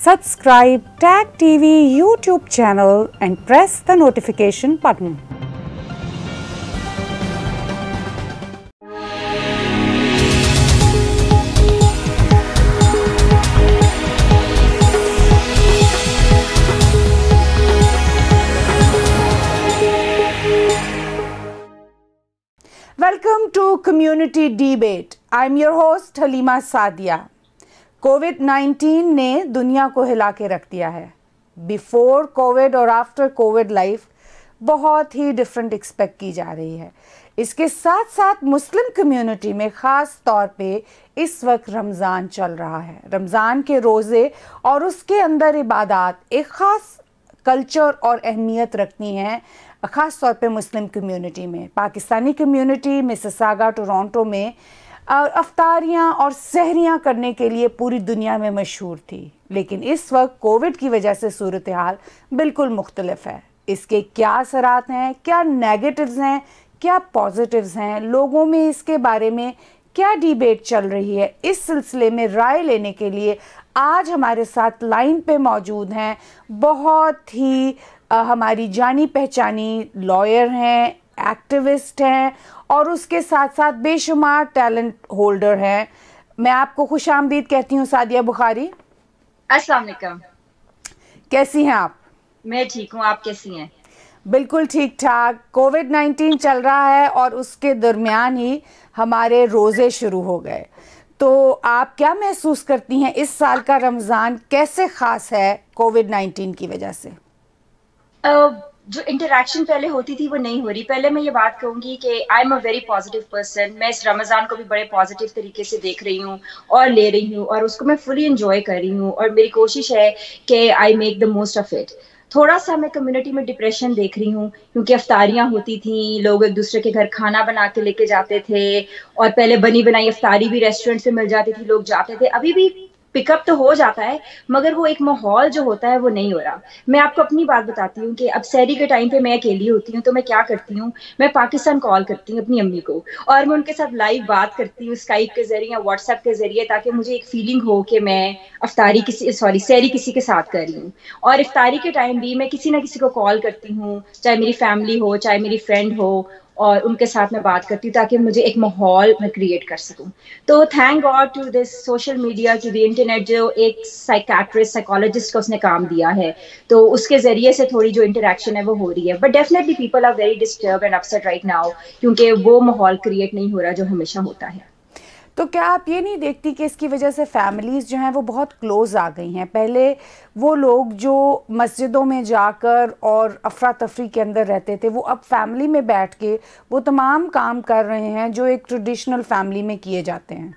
Subscribe Tag TV YouTube channel and press the notification button. Welcome to Community Debate. I am your host Halima Sadia. कोविड-19 ने दुनिया को हिला के रख दिया है. बिफोर कोविड और आफ्टर कोविड लाइफ बहुत ही डिफरेंट एक्सपेक्ट की जा रही है. इसके साथ साथ मुस्लिम कम्युनिटी में ख़ास तौर पे इस वक्त रमज़ान चल रहा है. रमज़ान के रोज़े और उसके अंदर इबादत एक ख़ास कल्चर और अहमियत रखती हैं, ख़ास तौर पे मुस्लिम कम्युनिटी में. पाकिस्तानी कम्युनिटी मिसिसागा टोरंटो में अफ्तारियाँ और सहरियाँ करने के लिए पूरी दुनिया में मशहूर थी. लेकिन इस वक्त कोविड की वजह से सूरत हाल बिल्कुल मुख्तलिफ है. इसके क्या असरात हैं, क्या नेगेटिव्स हैं, क्या पॉजिटिव्स हैं, लोगों में इसके बारे में क्या डिबेट चल रही है, इस सिलसिले में राय लेने के लिए आज हमारे साथ लाइन पे मौजूद हैं बहुत ही हमारी जानी पहचानी लॉयर हैं, एक्टिविस्ट हैं और उसके साथ साथ बेशुमार टैलेंट होल्डर हैं. मैं आपको खुशामदीद कहती हूँ सादिया बुखारी. अस्सलाम वालेकुम. कैसी हैं आप? मैं ठीक हूँ, आप कैसी हैं? बिल्कुल ठीक ठाक. कोविड-19 चल रहा है और उसके दरमियान ही हमारे रोज़े शुरू हो गए. तो आप क्या महसूस करती हैं, इस साल का रमज़ान कैसे ख़ास है कोविड-19 की वजह से? जो इंटरेक्शन पहले होती थी वो नहीं हो रही. पहले मैं ये बात कहूँगी कि I am a very positive person. मैं इस रमज़ान को भी बड़े पॉजिटिव तरीके से देख रही हूँ और ले रही हूँ और उसको मैं फुली इंजॉय कर रही हूँ और मेरी कोशिश है कि I make the most of it. थोड़ा सा मैं कम्युनिटी में डिप्रेशन देख रही हूँ क्योंकि अफ्तारियाँ होती थी, लोग एक दूसरे के घर खाना बना के लेके जाते थे और पहले बनी बनाई अफ्तारी भी रेस्टोरेंट से मिल जाती थी, लोग जाते थे. अभी भी पिकअप तो हो जाता है मगर वो एक माहौल जो होता है वो नहीं हो रहा. मैं आपको अपनी बात बताती हूँ कि अब सहरी के टाइम पे मैं अकेली होती हूँ तो मैं क्या करती हूँ, मैं पाकिस्तान कॉल करती हूँ अपनी अम्मी को और मैं उनके साथ लाइव बात करती हूँ स्काइप के जरिए या व्हाट्सएप के जरिए, ताकि मुझे एक फीलिंग हो कि मैं सहरी किसी के साथ कर रही हूँ. और इफ्तारी के टाइम भी मैं किसी ना किसी को कॉल करती हूँ, चाहे मेरी फैमिली हो चाहे मेरी फ्रेंड हो, और उनके साथ मैं बात करती हूँ ताकि मुझे एक माहौल मैं क्रिएट कर सकूँ. तो thank God to this social media, to the internet, जो एक साइकेट्रिस्ट साइकोलॉजिस्ट का उसने काम दिया है, तो उसके जरिए से थोड़ी जो इंटरेक्शन है वो हो रही है. But definitely people are very disturb and upset right now क्योंकि वो माहौल क्रिएट नहीं हो रहा जो हमेशा होता है. तो क्या आप ये नहीं देखती कि इसकी वजह से फैमिलीज़ जो हैं वो बहुत क्लोज़ आ गई हैं? पहले वो लोग जो मस्जिदों में जाकर और अफरा तफरी के अंदर रहते थे वो अब फैमिली में बैठ के वो तमाम काम कर रहे हैं जो एक ट्रेडिशनल फैमिली में किए जाते हैं.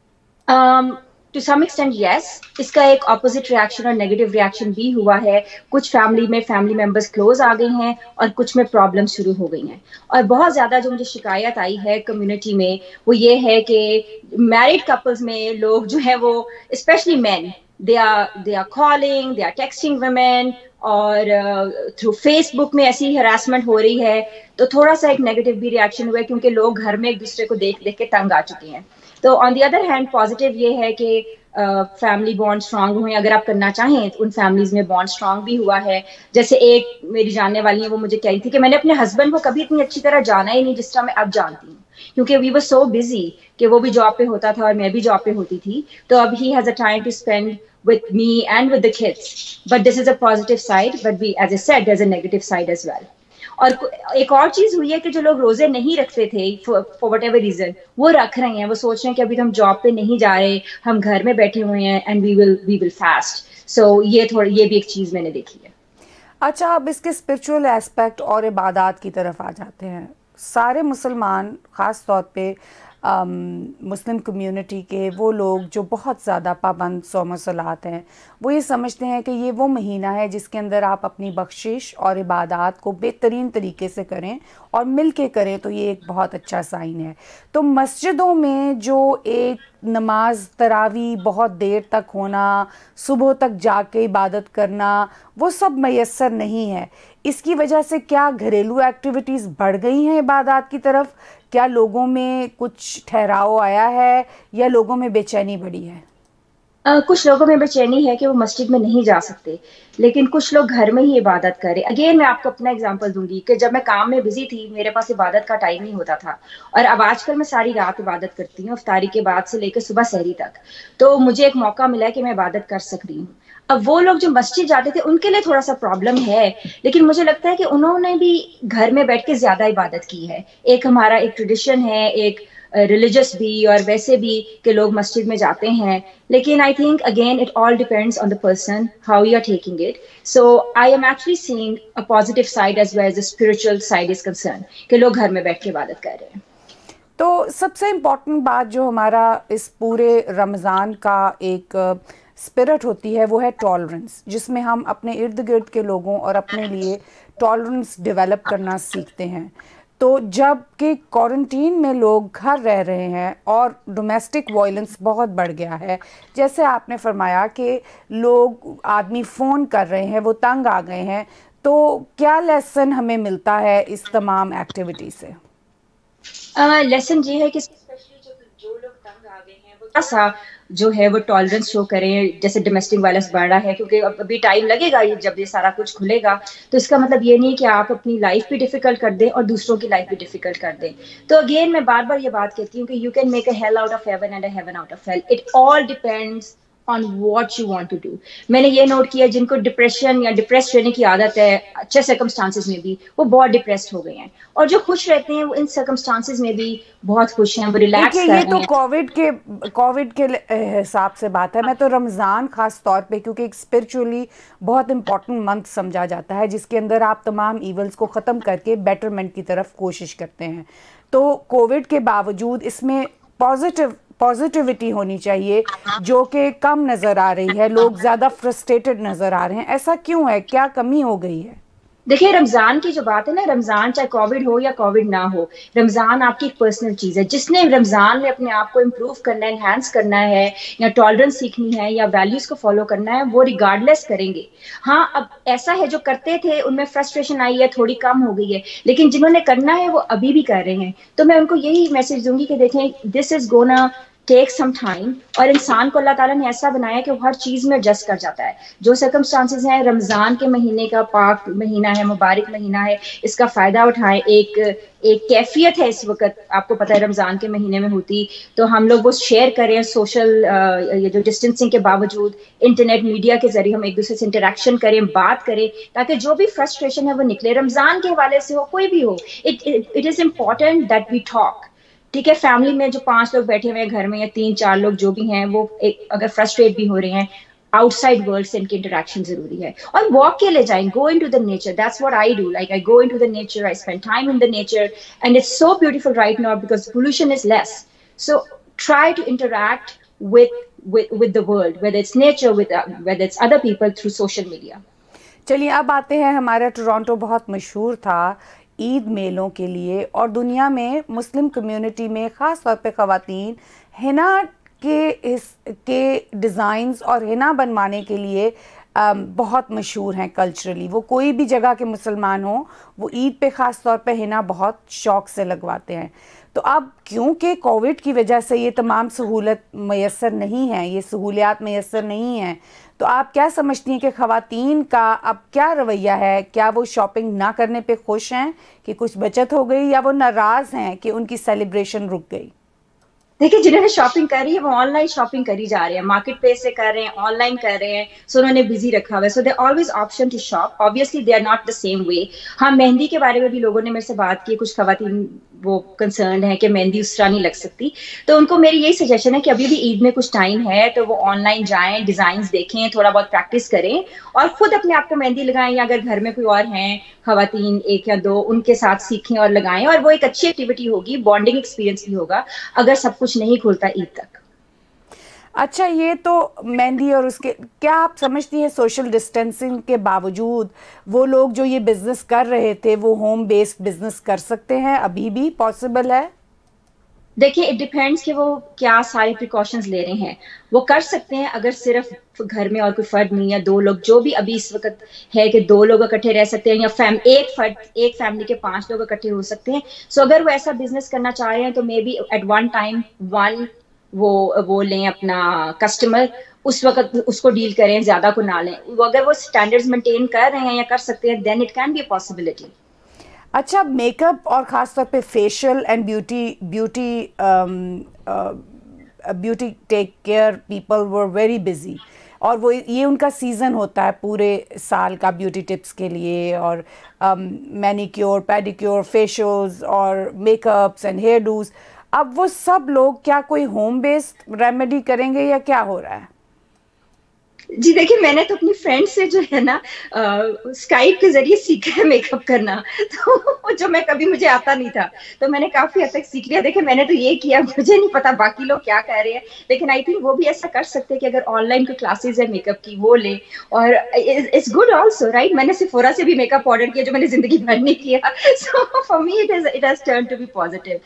To some extent yes. इसका एक ऑपोजिट रिएक्शन और नेगेटिव रिएक्शन भी हुआ है. कुछ फैमिली में फैमिली मेंबर्स क्लोज आ गई हैं और कुछ में प्रॉब्लम शुरू हो गई हैं. और बहुत ज़्यादा जो मुझे शिकायत आई है कम्युनिटी में वो ये है कि मैरिड कपल्स में लोग जो है वो specially man, they are calling, they are texting women और थ्रू फेसबुक में ऐसी हरासमेंट हो रही है. तो थोड़ा सा एक नेगेटिव भी रिएक्शन हुआ है क्योंकि लोग घर में एक दूसरे को देख देख के तंग आ चुके हैं. तो on the other hand positive ये है कि फैमिली बॉन्ड स्ट्रांग हुए. अगर आप करना चाहें तो उन फैमिलीज में बॉन्ड स्ट्रांग भी हुआ है. जैसे एक मेरी जानने वाली है, वो मुझे कह रही थी कि मैंने अपने हस्बैंड को कभी इतनी अच्छी तरह जाना ही नहीं जिस तरह मैं अब जानती हूँ, क्योंकि वी वर सो बिजी कि वो भी जॉब पे होता था और मैं भी जॉब पे होती थी. तो अब he has a time to spend with me and with the kids. But this is a positive side, but we, as I said, there's a negative side as well. और एक और चीज हुई है कि जो लोग रोजे नहीं रखते थे फॉर वट एवर रीजन वो रख रहे हैं. वो सोच रहे हैं कि अभी तो हम जॉब पे नहीं जा रहे, हम घर में बैठे हुए हैं and we will fast. So ये भी एक चीज मैंने देखी है. अच्छा, अब इसके स्पिरिचुअल एस्पेक्ट और इबादत की तरफ आ जाते हैं. सारे मुसलमान ख़ास तौर पे मुस्लिम कम्युनिटी के वो लोग जो बहुत ज़्यादा पाबंद सौम सलात हैं वो ये समझते हैं कि ये वो महीना है जिसके अंदर आप अपनी बख्शिश और इबादत को बेहतरीन तरीके से करें और मिल के करें, तो ये एक बहुत अच्छा साइन है. तो मस्जिदों में जो एक नमाज तरावी बहुत देर तक होना, सुबह तक जाग के इबादत करना, वो सब मैसर नहीं है. इसकी वजह से क्या घरेलू एक्टिविटीज़ बढ़ गई हैं इबादत की तरफ? क्या लोगों में कुछ ठहराव आया है या लोगों में बेचैनी बढ़ी है? कुछ लोगों में बेचैनी है कि वो मस्जिद में नहीं जा सकते, लेकिन कुछ लोग घर में ही इबादत करें। अगेन मैं आपको अपना एग्जांपल दूंगी कि जब मैं काम में बिजी थी, मेरे पास इबादत का टाइम नहीं होता था, और अब आजकल मैं सारी रात इबादत करती हूँ, इफ्तारी के बाद से लेकर सुबह सहरी तक। तो मुझे एक मौका मिला है कि मैं इबादत कर सक रही हूँ। अब वो लोग जो मस्जिद जाते थे उनके लिए थोड़ा सा प्रॉब्लम है, लेकिन मुझे लगता है कि उन्होंने भी घर में बैठ के ज्यादा इबादत की है। एक हमारा एक ट्रेडिशन है, एक रिलीजियस भी और वैसे भी, कि लोग मस्जिद में जाते हैं। लेकिन I think again it all depends on the person how you are taking it. So I am actually seeing a positive side as well as the spiritual side is concern, कि लोग घर में बैठ के इबादत कर रहे हैं। तो सबसे इम्पॉर्टेंट बात जो हमारा इस पूरे रमज़ान का एक स्पिरिट होती है वो है टॉलरेंस, जिसमें हम अपने इर्द गिर्द के लोगों और अपने लिए टॉलरेंस डेवलप करना सीखते हैं। तो जब कि क्वारंटीन में लोग घर रह रहे हैं और डोमेस्टिक वायलेंस बहुत बढ़ गया है, जैसे आपने फरमाया कि लोग आदमी फ़ोन कर रहे हैं, वो तंग आ गए हैं, तो क्या लेसन हमें मिलता है इस तमाम एक्टिविटी से? लेसन ये है कि स्पेशली जो लोग तंग आ गए हैं वो थोड़ा सा जो है वो टॉलरेंस शो करें। जैसे डोमेस्टिक वायलेंस बढ़ रहा है, क्योंकि अब अभी टाइम लगेगा ये, जब ये सारा कुछ खुलेगा, तो इसका मतलब ये नहीं कि आप अपनी लाइफ भी डिफिकल्ट कर दें और दूसरों की लाइफ भी डिफिकल्ट कर दें। तो अगेन मैं बार बार ये बात कहती हूँ कि you can make a hell out of heaven and a heaven out of hell. It all depends on what you want to do. मैंने ये नोट किया, जिनको डिप्रेशन या डिप्रेस रहने की आदत है अच्छे सर्कमस्टांसिस में भी, वो बहुत डिप्रेस्ड हो गए हैं, और जो खुश रहते हैं वो इन सर्कमस्टांसिस में भी बहुत खुश हैं, वो रिलैक्स देखिए, कर ये रहे तो हैं। कोविड के हिसाब से बात है। मैं तो रमज़ान ख़ास तौर पे, क्योंकि एक स्पिरिचुअली बहुत इम्पॉर्टेंट मंथ समझा जाता है, जिसके अंदर आप तमाम इवल्स को ख़त्म करके बेटरमेंट की तरफ कोशिश करते हैं। तो कोविड के बावजूद इसमें पॉजिटिविटी होनी चाहिए, जो कि कम नज़र आ रही है। लोग ज़्यादा फ्रस्ट्रेटेड नज़र आ रहे हैं। ऐसा क्यों है? क्या कमी हो गई है? देखिए, रमजान की जो बात है ना, रमजान चाहे कोविड हो या कोविड ना हो, रमजान आपकी एक पर्सनल चीज है। जिसने रमजान में अपने आप को इम्प्रूव करना है, एनहांस करना है, या टॉलरेंस सीखनी है, या वैल्यूज को फॉलो करना है, वो रिगार्डलेस करेंगे। हाँ, अब ऐसा है जो करते थे उनमें फ्रस्ट्रेशन आई है, थोड़ी कम हो गई है, लेकिन जिन्होंने करना है वो अभी भी कर रहे हैं। तो मैं उनको यही मैसेज दूंगी कि देखें, this is gonna take some time, और इंसान को अल्लाह ताला ने ऐसा बनाया कि वो हर चीज में एडजस्ट कर जाता है। जो सर्कमस्टांसेस हैं, रमजान के महीने का पाक महीना है, मुबारक महीना है, इसका फायदा उठाएं। एक कैफियत है इस वक्त, आपको पता है रमजान के महीने में होती, तो हम लोग वो शेयर करें सोशल, ये जो डिस्टेंसिंग के बावजूद इंटरनेट मीडिया के जरिए हम एक दूसरे से इंटरेक्शन करें, बात करें, ताकि जो भी फ्रस्ट्रेशन है वो निकले। रमजान के हवाले से हो, कोई भी हो, it is important that we talk. ठीक है, फैमिली में जो 5 लोग बैठे हुए हैं घर में, या 3-4 लोग जो भी हैं, वो एक अगर फ्रस्ट्रेट भी हो रहे हैं, आउटसाइड वर्ल्ड से इनकी इंटरेक्शन जरूरी है। और वॉक के लिए जाएं, go into the nature, that's what I do. Like I go into the nature, I spend time in the nature, and it's so beautiful right now because pollution is less. So try to interact with the world, whether it's nature, whether it's other people through social media. चलिए, अब आते हैं, हमारा Toronto बहुत मशहूर था ईद मेलों के लिए, और दुनिया में मुस्लिम कम्युनिटी में ख़ास तौर पे ख़वातीन हिना के डिज़ाइंस और हिना बनवाने के लिए बहुत मशहूर हैं कल्चरली। वो कोई भी जगह के मुसलमान हो, वो ईद पे ख़ास तौर पे हिना बहुत शौक़ से लगवाते हैं। तो अब क्योंकि कोविड की वजह से ये तमाम सहूलत मैसर नहीं है, ये सहूलियात मैसर नहीं हैं, तो आप क्या समझती हैं कि ख़वातीन का अब क्या रवैया है? क्या वो शॉपिंग ना करने पे खुश हैं कि कुछ बचत हो गई, या वो नाराज़ हैं कि उनकी सेलिब्रेशन रुक गई? देखिए, जिन्होंने शॉपिंग करी है वो ऑनलाइन शॉपिंग करी जा रहे हैं, मार्केट प्लेस से कर रहे हैं, ऑनलाइन कर रहे हैं, सो उन्होंने बिजी रखा हुआ है। So they always option to shop, obviously they are not the same way. हाँ, मेहंदी के बारे में भी लोगों ने मेरे से बात की, कुछ खवातीन वो कंसर्न है कि मेहंदी उस तरह नहीं लग सकती। तो उनको मेरी यही सजेशन है कि अभी भी ईद में कुछ टाइम है, तो वो ऑनलाइन जाएं, डिजाइन देखें, थोड़ा बहुत प्रैक्टिस करें, और खुद अपने आप को मेहंदी लगाएं, या अगर घर में कोई और हैं खवातीन 1 या 2, उनके साथ सीखें और लगाएं। और वो एक अच्छी एक्टिविटी होगी, बॉन्डिंग एक्सपीरियंस भी होगा, अगर सब कुछ नहीं खुलता ईद तक। अच्छा, ये तो मेहंदी और उसके, क्या आप समझती हैं सोशल डिस्टेंसिंग के बावजूद वो लोग जो ये बिजनेस कर रहे थे वो होम बेस्ड बिजनेस कर सकते हैं? अभी भी पॉसिबल है? देखिए, इट डिपेंड्स कि वो क्या सारे प्रिकॉशंस ले रहे हैं। वो कर सकते हैं अगर सिर्फ घर में और कोई फर्द नहीं, या 2 लोग, जो भी अभी इस वक्त है कि 2 लोग इकट्ठे रह सकते हैं, या एक फैमिली के 5 लोग इकट्ठे हो सकते हैं। सो अगर वो ऐसा बिजनेस करना चाह रहे हैं, तो maybe at one time वो लें अपना कस्टमर, उस वक्त उसको डील करें, ज्यादा को ना लें। अगर वो स्टैंडर्ड्स मेंटेन कर रहे हैं या कर सकते हैं, then it can be a possibility. अच्छा, मेकअप और ख़ासतौर पे facial and beauty take care people were very busy, और वो ये उनका सीज़न होता है पूरे साल का ब्यूटी टिप्स के लिए, और मैनिक्योर, पेडिक्योर, फेशियल्स और मेकअप्स एंड हेयर डूज। अब वो सब लोग क्या कोई होम बेस्ड रेमेडी करेंगे या क्या हो रहा है? जी देखिए, मैंने तो अपनी फ्रेंड से जो है ना स्काइप के जरिए सीखा है मेकअप करना, तो जो मैं कभी मुझे आता नहीं था, तो मैंने काफी हद तक सीख लिया। देखिए मैंने तो ये किया, मुझे नहीं पता बाकी लोग क्या कह रहे हैं, लेकिन आई थिंक वो भी ऐसा कर सकते हैं कि अगर ऑनलाइन कोई क्लासेस है मेकअप की वो ले, और इट्स गुड ऑल्सो, राइट। मैंने सिफोरा से भी मेकअप ऑर्डर किया जो मैंने जिंदगी भर नहीं किया, so for me it has turn to be positive.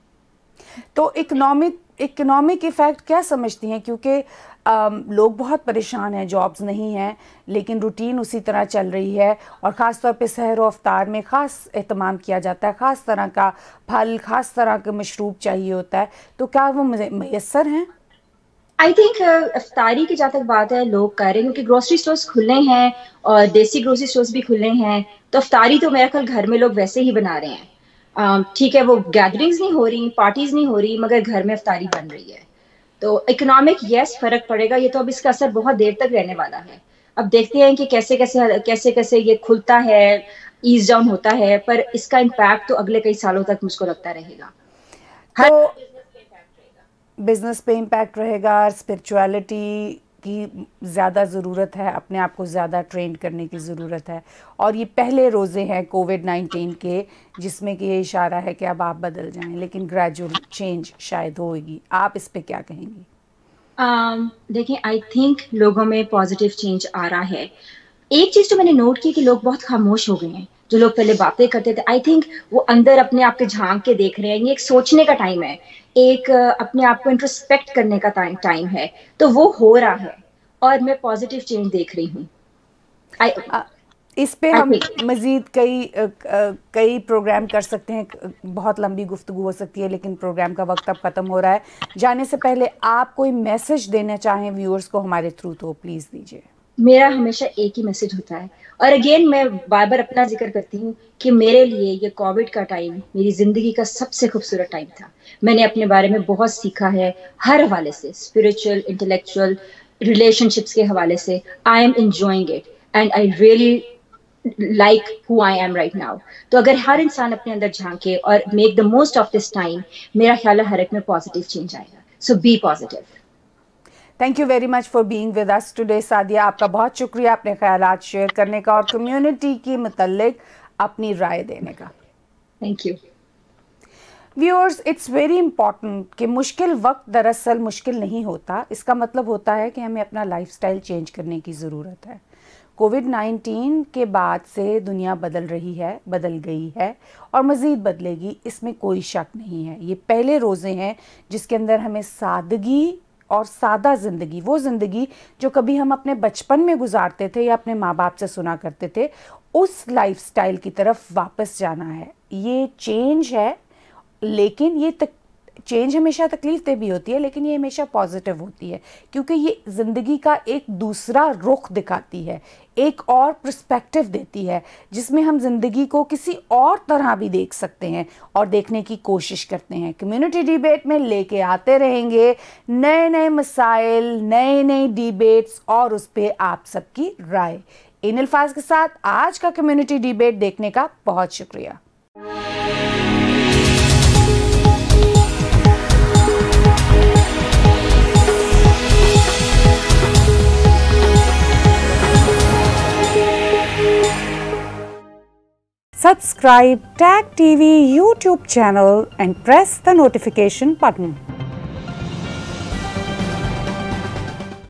तो इकोनॉमिक इफेक्ट क्या समझती हैं? क्योंकि लोग बहुत परेशान हैं, जॉब्स नहीं हैं, लेकिन रूटीन उसी तरह चल रही है, और ख़ास तौर पे सहर व अफ्तार में ख़ास एहतमाम किया जाता है, ख़ास तरह का फल, ख़ास तरह का मशरूब चाहिए होता है, तो क्या वो मैसर हैं? आई थिंक अफ्तारी की जहाँ तक बात है, लोग कह रहे हैं क्योंकि ग्रोसरी स्टोर्स खुले हैं और देसी ग्रोसरी स्टोर्स भी खुले हैं, तो अफ्तारी तो मेरा ख्याल घर में लोग वैसे ही बना रहे हैं। ठीक है, वो गैदरिंग्स नहीं हो रही, पार्टीज नहीं हो रही, मगर घर में अफ्तारी बन रही है। तो इकोनॉमिक यस फर्क पड़ेगा, ये तो अब इसका असर बहुत देर तक रहने वाला है। अब देखते हैं कि कैसे कैसे ये खुलता है, ईज डाउन होता है, पर इसका इम्पैक्ट तो अगले कई सालों तक मुझको लगता रहेगा। तो बिजनेस पे इम्पैक्ट रहेगा, स्पिरिचुअलिटी की ज़्यादा ज़रूरत है, अपने आप को ज़्यादा ट्रेंड करने की ज़रूरत है, और ये पहले रोज़े हैं कोविड-19 के, जिसमें कि ये इशारा है कि अब आप बदल जाएं, लेकिन ग्रेजुअल चेंज शायद होगी। आप इस पे क्या कहेंगी? देखिए, आई थिंक लोगों में पॉजिटिव चेंज आ रहा है। एक चीज तो मैंने नोट की कि लोग बहुत खामोश हो गए हैं। जो लोग पहले बातें करते थे, आई थिंक वो अंदर अपने आप के झांक के देख रहे हैं। ये एक सोचने का टाइम है, एक अपने आप को इंट्रोस्पेक्ट करने का टाइम है, तो वो हो रहा है और मैं पॉजिटिव चेंज देख रही हूँ। इस पे हम मज़ीद कई प्रोग्राम कर सकते हैं, बहुत लंबी गुफ्तगू हो सकती है, लेकिन प्रोग्राम का वक्त अब ख़त्म हो रहा है। जाने से पहले आप कोई मैसेज देना चाहें व्यूअर्स को हमारे थ्रू, तो प्लीज़ दीजिए। मेरा हमेशा एक ही मैसेज होता है, और अगेन मैं बार बार अपना जिक्र करती हूँ कि मेरे लिए ये कोविड का टाइम मेरी जिंदगी का सबसे खूबसूरत टाइम था। मैंने अपने बारे में बहुत सीखा है, हर हवाले से, स्पिरिचुअल, इंटेलेक्चुअल, रिलेशनशिप्स के हवाले से। I am enjoying it and I really like who I am right now. तो अगर हर इंसान अपने अंदर झांके और make the most of this time, मेरा ख्याल है हर एक में पॉजिटिव चेंज आएगा। So be positive. Thank you very much for being with us today Sadia. आपका बहुत शुक्रिया अपने ख्यालात शेयर करने का और कम्युनिटी की मुतल्लिक अपनी राय देने का। Thank you. Viewers, it's very important कि मुश्किल वक्त दरअसल मुश्किल नहीं होता, इसका मतलब होता है कि हमें अपना लाइफस्टाइल चेंज करने की ज़रूरत है। कोविड-19 के बाद से दुनिया बदल रही है, बदल गई है और मज़ीद बदलेगी, इसमें कोई शक नहीं है। ये पहले रोज़े हैं जिसके अंदर हमें सादगी और सादा ज़िंदगी, वो ज़िंदगी जो कभी हम अपने बचपन में गुजारते थे या अपने माँ बाप से सुना करते थे, उस लाइफस्टाइल की तरफ वापस जाना है। ये चेंज है, लेकिन ये चेंज हमेशा तकलीफ दे भी होती है, लेकिन ये हमेशा पॉजिटिव होती है, क्योंकि ये ज़िंदगी का एक दूसरा रुख दिखाती है, एक और पर्सपेक्टिव देती है, जिसमें हम ज़िंदगी को किसी और तरह भी देख सकते हैं और देखने की कोशिश करते हैं। कम्युनिटी डिबेट में लेके आते रहेंगे नए नए मसाइल, नए नए डिबेट्स और उस पर आप सबकी राय। इन अल्फाज के साथ आज का कम्युनिटी डिबेट देखने का बहुत शुक्रिया। Subscribe TAG TV YouTube channel and press the notification button.